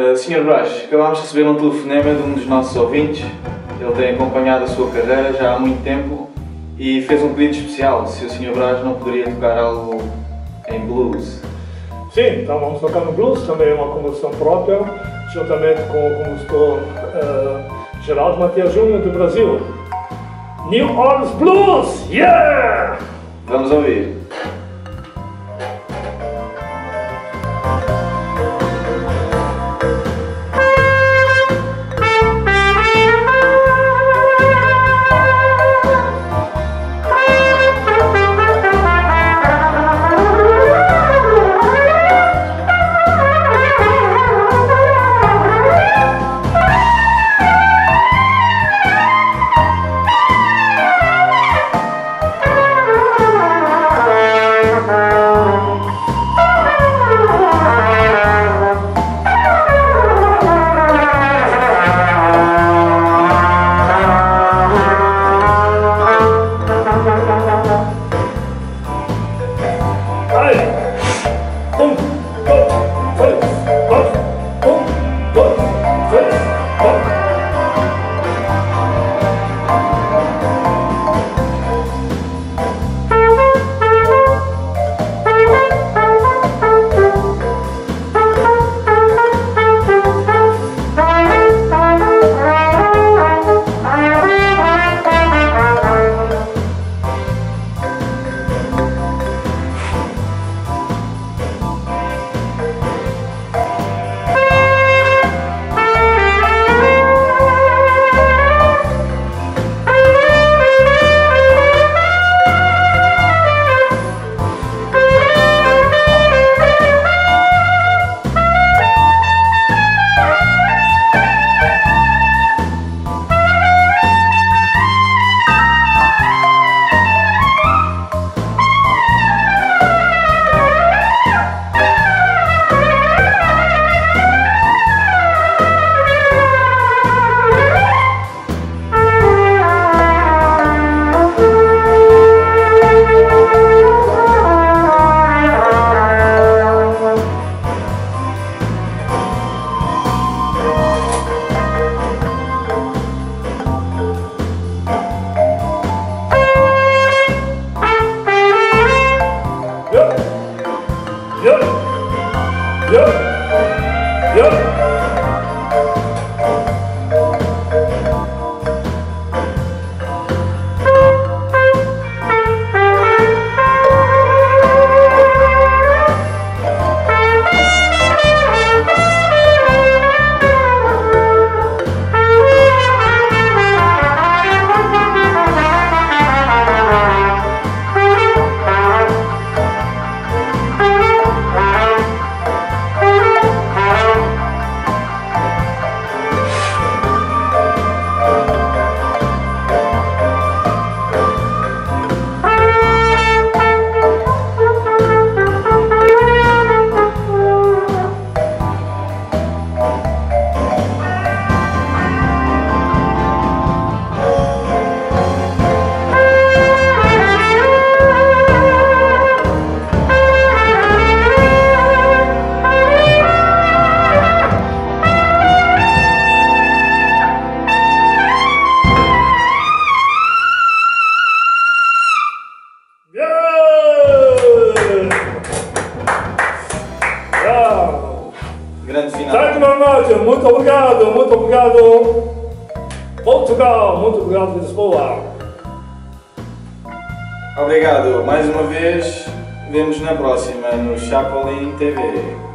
Sr. Brás, acabámos de receber um telefonema de um dos nossos ouvintes. Ele tem acompanhado a sua carreira já há muito tempo e fez um pedido especial, se o Sr. Brás não poderia tocar algo em blues. Sim, então vamos tocar no blues, também é uma composição própria, juntamente com o compositor Geraldo Matias Júnior do Brasil. New Orleans Blues, yeah! Vamos ouvir. Grande final. Thank you very much. Muito obrigado, muito obrigado. Portugal, muito obrigado Lisboa. Obrigado mais uma vez. Vemo-nos na próxima no Chapolin TV.